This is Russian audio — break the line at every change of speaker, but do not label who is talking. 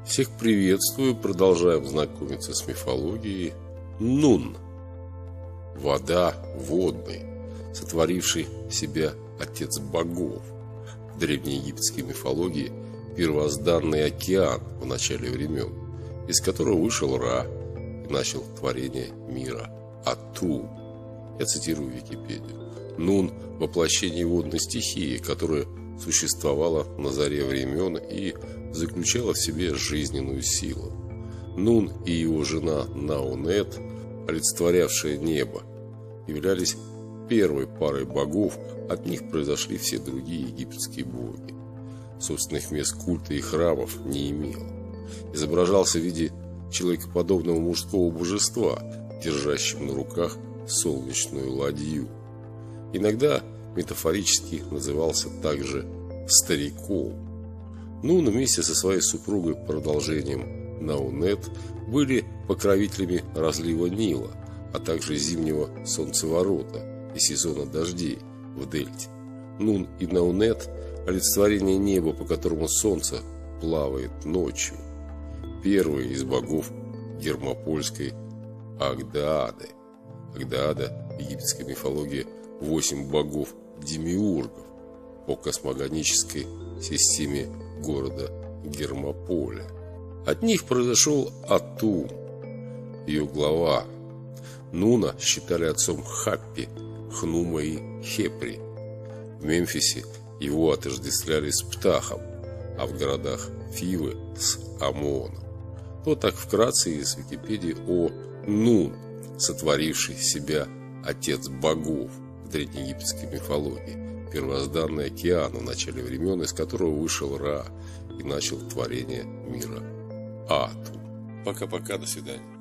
Всех приветствую, продолжаем знакомиться с мифологией. Нун – вода, водный, сотворивший себя отец богов. В древнеегипетской мифологии первозданный океан в начале времен, из которого вышел Ра и начал творение мира Атум. Я цитирую Википедию. Нун – воплощение водной стихии, которая существовала на заре времен и заключала в себе жизненную силу. Нун и его жена Наунет, олицетворявшая небо, являлись первой парой богов, от них произошли все другие египетские боги. Собственных мест культа и храмов не имел. Изображался в виде человекоподобного мужского божества, держащего на руках солнечную ладью. Иногда метафорически назывался также стариком. Нун вместе со своей супругой, продолжением Наунет, были покровителями разлива Нила, а также зимнего солнцеворота и сезона дождей в дельте. Нун и Наунет – олицетворение неба, по которому солнце плавает ночью. Первый из богов гермопольской Агдаады. Агдаада в египетской мифологии 8 богов-демиургов по космогонической системе города Гермополя. От них произошел Атум, ее глава. Нуна считали отцом Хаппи, Хнума и Хепри. В Мемфисе его отождествляли с Птахом, а в городах Фивы с Амоном. Вот так вкратце из Википедии о Нун, сотворивший себя отец богов в древнеегипетской мифологии, первозданный океан в начале времен, из которого вышел Ра и начал творение мира Атум. Пока-пока, до свидания.